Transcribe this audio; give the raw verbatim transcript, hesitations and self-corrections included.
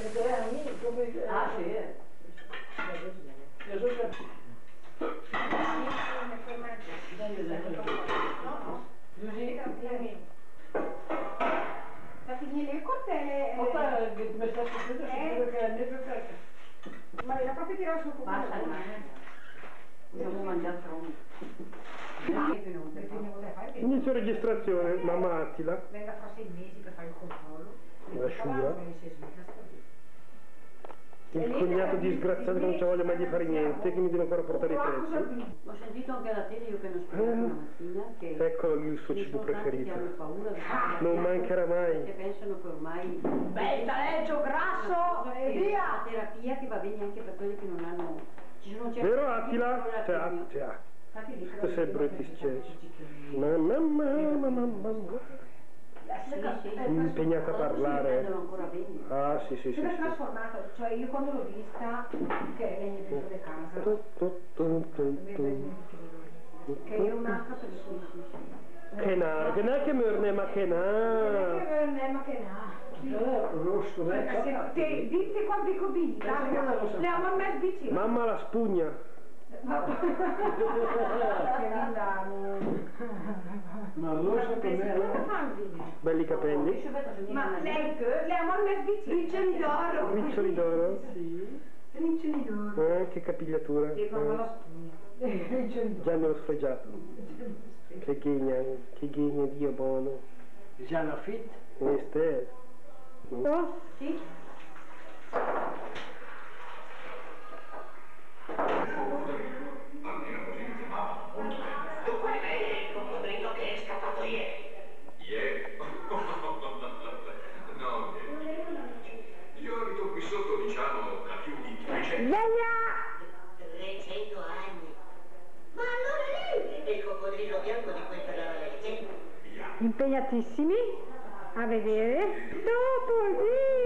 Ah, sì. Io so che... La finire il coltello. Ma qua che mi sta succedendo sicuro che è meglio che... Ma era proprio tirato sul fuoco. Basta, abbiamo mangiato troppo. Inizio registrazione, mamma Attila. Venga fra sei mesi per fare il controllo. La sciura. Il cognato disgraziato che non c'ha voglia mai di fare niente, che mi deve ancora portare i prezzi. Ho sentito anche alla tele, io che non spiego la mattina, che Eccolo lì il suo cibo preferito. Non mancherà mai. Che pensano che ormai... Bel taleggio grasso e via! La terapia che va bene anche per quelli che non hanno... Ci sono certi... Vero Attila? Cioè, cioè, tu sei brutti, mamma, mamma, mamma. Sì, sì. Impegnata a parlare. Ah, sì, sì, sì. Si è trasformato, cioè io quando l'ho vista, che lei è dentro le case, che è un'altra persona. Che na, che na che mörne, ma che na. Non è ma che na. Rosso, Dite quanti cubini, le amo mai vicino. Mamma la spugna. Ma rosso com'è? Belli capelli. Ma lei che le amo mai vicino. Riccioli d'oro. Riccioli d'oro. Sì. Riccioli d'oro. Eh, che capigliatura. E mamma la spugna. Già me l'ho sfregiato. Che ghigna, che ghigna, Dio buono. Già la fit? E ste. Oh? Sì. Almeno così mi chiamavano molto bene. Dunque lei è il coccodrillo che è scappato ieri? Ieri? No, io abito qui sotto, diciamo, da più di trecento trecento anni. Ma allora lei è il coccodrillo bianco di cui parlava la leggenda? Impegnatissimi a vedere. Dopo, sì.